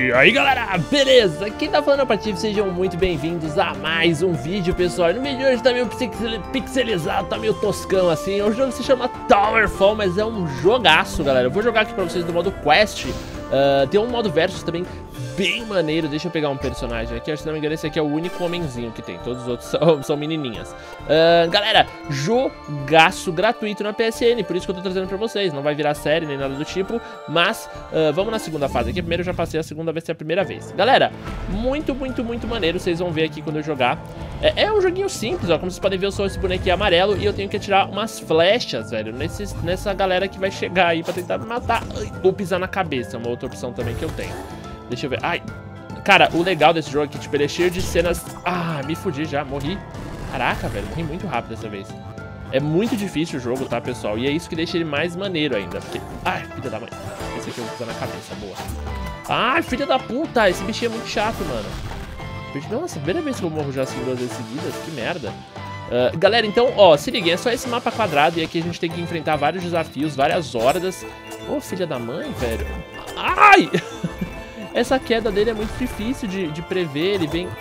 E aí galera, beleza? Quem tá falando é o Patife, sejam muito bem-vindos a mais um vídeo, pessoal. No vídeo de hoje tá meio pixelizado, tá meio toscão assim. O jogo se chama Towerfall, mas é um jogaço, galera. Eu vou jogar aqui pra vocês no modo Quest. Tem um modo Versus também bem maneiro. Deixa eu pegar um personagem aqui, se não me engano esse aqui é o único homenzinho que tem. Todos os outros são menininhas. Galera, jogaço gratuito na PSN, por isso que eu tô trazendo pra vocês. Não vai virar série nem nada do tipo, mas vamos na segunda fase aqui. Primeiro eu já passei a segunda, vai ser a primeira vez. Galera, muito maneiro, vocês vão ver aqui quando eu jogar. É um joguinho simples, ó, como vocês podem ver eu sou esse bonequinho amarelo e eu tenho que atirar umas flechas, velho, nessa galera que vai chegar aí pra tentar me matar. Ou pisar na cabeça, é uma outra opção também que eu tenho. Deixa eu ver, ai, cara, o legal desse jogo é que, tipo, ele é cheio de cenas... Ah, me fudi já, morri. Caraca, velho, morri muito rápido dessa vez. É muito difícil o jogo, tá, pessoal? E é isso que deixa ele mais maneiro ainda, porque... Ai, filha da mãe. Esse aqui eu vou pisar na cabeça, boa. Ai, filha da puta, esse bichinho é muito chato, mano. Nossa, primeira vez que eu morro já assim 2 vezes seguidas, que merda. Galera, então, ó, se liguem, é só esse mapa quadrado e aqui a gente tem que enfrentar vários desafios, várias hordas. Ô, filha da mãe, velho. Ai! Essa queda dele é muito difícil de prever, ele vem...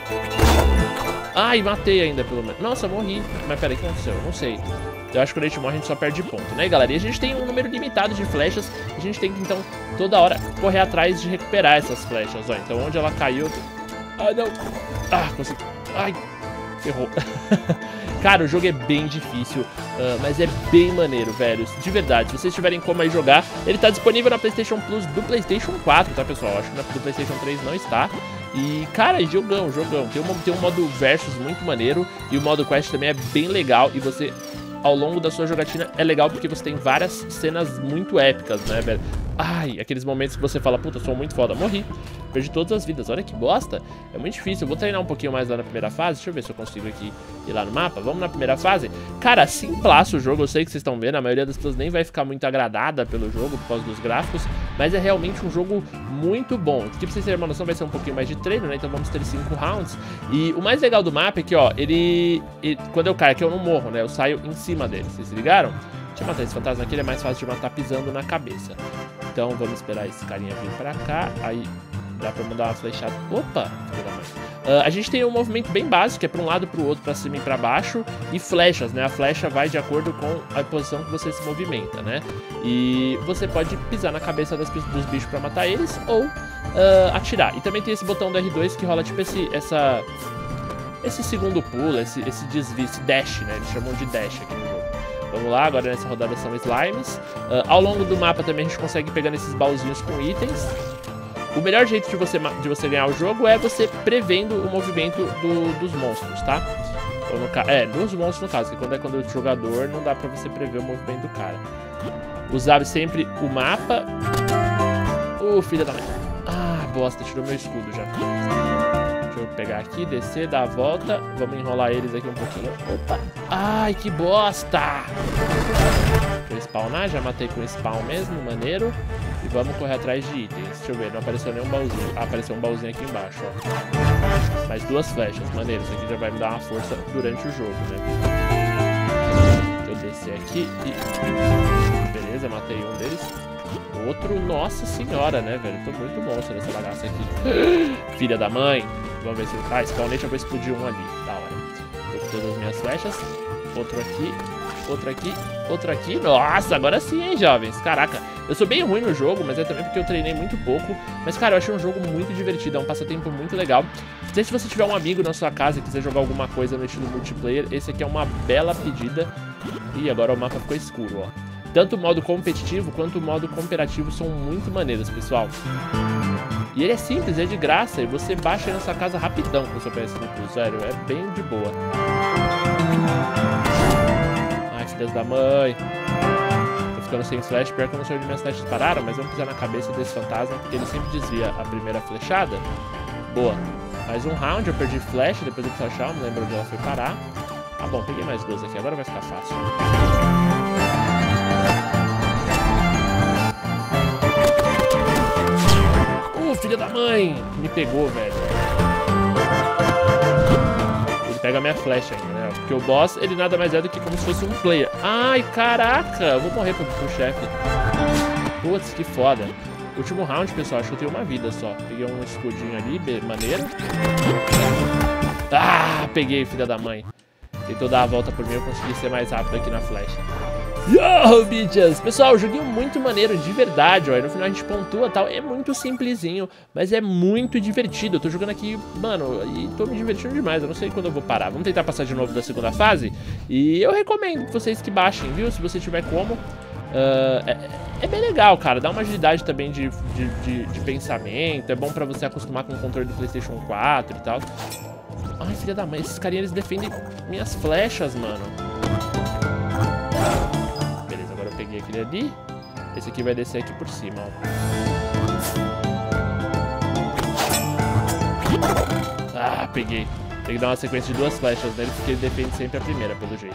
Ai, matei ainda, pelo menos. Nossa, morri. Mas peraí, o que aconteceu? Eu não sei. Eu acho que quando a gente morre, a gente só perde ponto, né, galera? E a gente tem um número limitado de flechas. A gente tem que, então, toda hora correr atrás de recuperar essas flechas, ó. Então, onde ela caiu... Ah, não. Ah, consegui. Ai, ferrou. Cara, o jogo é bem difícil, mas é bem maneiro, velho. De verdade, se vocês tiverem como aí jogar, ele tá disponível na PlayStation Plus do PlayStation 4, tá, pessoal? Acho que na do PlayStation 3 não está. E, cara, jogão. Tem um modo Versus muito maneiro e o modo Quest também é bem legal. E você, ao longo da sua jogatina, é legal porque você tem várias cenas muito épicas, né, velho? Ai, aqueles momentos que você fala, puta, eu sou muito foda, morri. Perdi todas as vidas, olha que bosta. É muito difícil, eu vou treinar um pouquinho mais lá na primeira fase. Deixa eu ver se eu consigo aqui ir lá no mapa. Vamos na primeira fase. Cara, simplaço o jogo, eu sei que vocês estão vendo. A maioria das pessoas nem vai ficar muito agradada pelo jogo por causa dos gráficos, mas é realmente um jogo muito bom. Aqui, pra vocês terem uma noção, vai ser um pouquinho mais de treino, né? Então vamos ter 5 rounds. E o mais legal do mapa é que, ó, quando eu caio aqui eu não morro, né? Eu saio em cima dele, vocês se ligaram? Deixa eu matar esse fantasma aqui, ele é mais fácil de matar pisando na cabeça. Então vamos esperar esse carinha vir pra cá. Aí dá pra mandar uma flechada. Opa! A gente tem um movimento bem básico, que é pra um lado, pro outro, pra cima e pra baixo. E flechas, né? A flecha vai de acordo com a posição que você se movimenta, né? E você pode pisar na cabeça dos bichos pra matar eles, ou atirar. E também tem esse botão do R2 que rola tipo esse segundo pulo, esse desvio, esse dash, né? Eles chamam de dash aqui no jogo. Vamos lá, agora nessa rodada são slimes. Ao longo do mapa também a gente consegue pegar esses baúzinhos com itens. O melhor jeito de você ganhar o jogo é você prevendo o movimento dos monstros, tá? Ou dos monstros no caso, que quando é o jogador não dá pra você prever o movimento do cara. Usar sempre o mapa. Filha da mãe. Ah, bosta, tirou meu escudo já. Deixa eu pegar aqui, descer, dar a volta. Vamos enrolar eles aqui um pouquinho. Opa! Ai, que bosta! Deixa eu spawnar, já matei com spawn mesmo, maneiro. E vamos correr atrás de itens. Deixa eu ver, não apareceu nenhum baúzinho. Ah, apareceu um baúzinho aqui embaixo, ó. Mais 2 flechas, maneiro. Isso aqui já vai me dar uma força durante o jogo, né? Deixa eu descer aqui e... Beleza, matei um deles. Outro, nossa senhora, né, velho? Tô muito monstro nessa bagaça aqui. Filha da mãe. Vamos ver se... Ah, spawnete, eu vou explodir um ali. Da hora. Tô com todas as minhas flechas. Outro aqui. Outro aqui. Nossa, agora sim, hein, jovens. Caraca, eu sou bem ruim no jogo, mas é também porque eu treinei muito pouco. Mas, cara, eu achei um jogo muito divertido, é um passatempo muito legal. Se você tiver um amigo na sua casa e quiser jogar alguma coisa no estilo multiplayer, esse aqui é uma bela pedida. E agora o mapa ficou escuro, ó. Tanto o modo competitivo quanto o modo cooperativo são muito maneiros, pessoal. E ele é simples, é de graça, e você baixa aí na sua casa rapidão com o seu PSN Plus, sério, é bem de boa. Ai, filhas da mãe. Tô ficando sem flash, pior que eu não sei onde minhas flechas pararam, mas vamos pisar na cabeça desse fantasma, porque ele sempre desvia a primeira flechada. Boa. Mais um round, eu perdi flash, depois do flashar, não lembro onde ela foi parar. Ah, bom, peguei mais 2 aqui, agora vai ficar fácil. Filha da mãe! Me pegou, velho. Ele pega a minha flecha ainda, né? Porque o boss, ele nada mais é do que como se fosse um player. Ai, caraca! Eu vou morrer pro chefe. Putz, que foda. Último round, pessoal. Acho que eu tenho uma vida só. Peguei um escudinho ali, maneiro. Ah, peguei, filha da mãe. Tentou dar a volta por mim, eu consegui ser mais rápido aqui na flecha. Yo, bitches! Pessoal, joguinho muito maneiro, de verdade, ó. E no final a gente pontua e tal. É muito simplesinho, mas é muito divertido. Eu tô jogando aqui, mano, e tô me divertindo demais. Eu não sei quando eu vou parar. Vamos tentar passar de novo da segunda fase. E eu recomendo que vocês que baixem, viu? Se você tiver como. É bem legal, cara. Dá uma agilidade também de pensamento. É bom pra você acostumar com o controle do PlayStation 4 e tal. Ai, filha da mãe, esses carinhas, eles defendem minhas flechas, mano. Beleza, agora eu peguei aquele ali. Esse aqui vai descer aqui por cima, ó. Ah, peguei. Tem que dar uma sequência de 2 flechas nele, porque ele defende sempre a primeira, pelo jeito.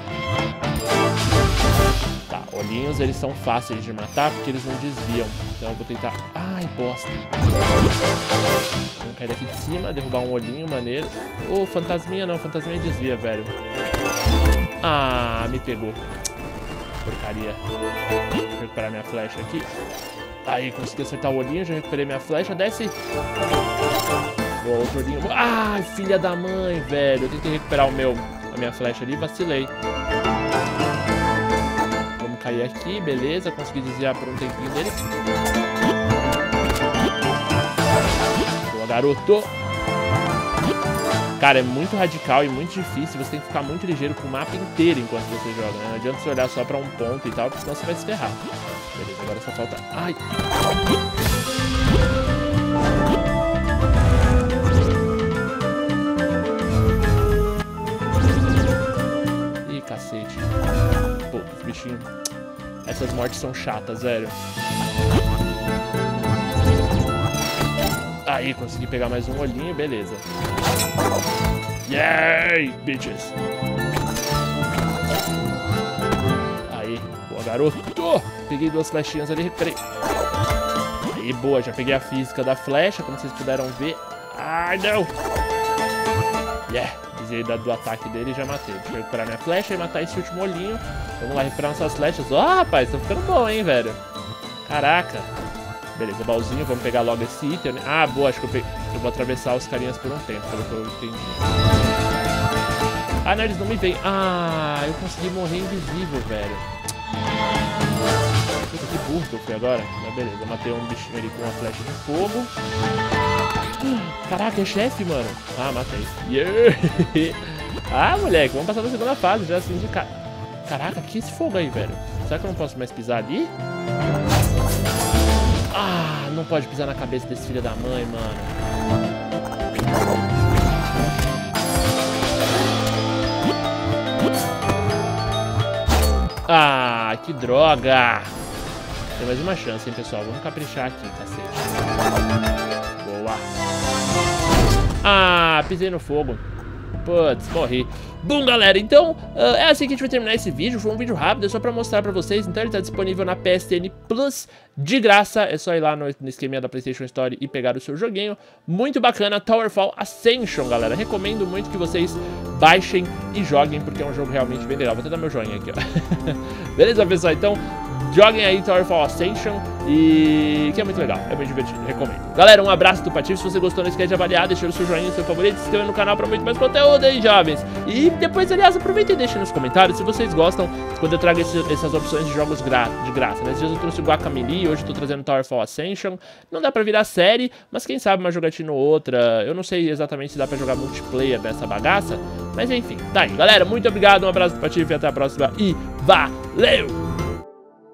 Tá, olhinhos, eles são fáceis de matar, porque eles não desviam. Então eu vou tentar... Ai, bosta. Vamos cair daqui de cima, derrubar um olhinho maneiro. Ô, fantasminha não, fantasminha desvia, velho. Ah, me pegou. Porcaria. Vou recuperar minha flecha aqui. Aí, consegui acertar o olhinho, já recuperei minha flecha. Desce. Boa, outro olhinho. Ai, filha da mãe, velho. Eu tentei recuperar a minha flecha ali e vacilei. Vamos cair aqui, beleza. Consegui desviar por um tempinho dele. Boa, garoto. Cara, é muito radical e muito difícil. Você tem que ficar muito ligeiro com o mapa inteiro enquanto você joga, né? Não adianta você olhar só pra um ponto e tal, porque senão você vai se ferrar. Beleza, agora só falta... Ai! Ih, cacete. Pô, os bichinhos... Essas mortes são chatas, velho. Aí, consegui pegar mais um olhinho, beleza. Yay, bitches. Aí, boa, garoto. Peguei 2 flechinhas ali, recuperei. Aí, boa, já peguei a física da flecha, como vocês puderam ver. Ai, não. Yeah, desviei do ataque dele e já matei. Deixa eu recuperar minha flecha e matar esse último olhinho. Vamos lá, recuperar nossas flechas. Ó, rapaz, tá ficando bom, hein, velho. Caraca. Beleza, baúzinho, vamos pegar logo esse item. Ah, boa, acho que eu vou atravessar os carinhas por um tempo, pelo que eu entendi. Ah, não, eles não me veem. Ah, eu consegui morrer invisível, velho. Puta, que burro que eu fui agora. Mas beleza, eu matei um bichinho ali com uma flecha de fogo. Caraca, é chefe, mano. Ah, matei. Yeah. Ah, moleque, vamos passar na segunda fase já assim de cara. Caraca, que esse fogo aí, velho? Será que eu não posso mais pisar ali? Ah, não pode pisar na cabeça desse filho da mãe, mano. Ah, que droga. Tem mais uma chance, hein, pessoal. Vamos caprichar aqui, cacete. Boa. Ah, pisei no fogo. Putz, morri. Bom, galera, então é assim que a gente vai terminar esse vídeo. Foi um vídeo rápido, é só pra mostrar pra vocês. Então ele tá disponível na PSN Plus de graça. É só ir lá no esqueminha da PlayStation Store e pegar o seu joguinho. Muito bacana, Towerfall Ascension, galera. Recomendo muito que vocês baixem e joguem, porque é um jogo realmente bem legal. Vou até dar meu joinha aqui, ó. Beleza, pessoal? Então joguem aí Towerfall Ascension, e que é muito legal, é bem divertido, recomendo. Galera, um abraço do Patife. Se você gostou, não esquece de avaliar, deixar o seu joinha, o seu favorito, se inscrever no canal para muito mais conteúdo aí, jovens. E depois, aliás, aproveita e deixa nos comentários se vocês gostam quando eu trago essas opções de jogos de graça. Nesses dias eu trouxe o Guacamelee, hoje eu tô trazendo Towerfall Ascension. Não dá pra virar série, mas quem sabe uma jogatina ou outra. Eu não sei exatamente se dá pra jogar multiplayer nessa bagaça, mas enfim, tá aí. Galera, muito obrigado, um abraço do Patife, até a próxima e valeu!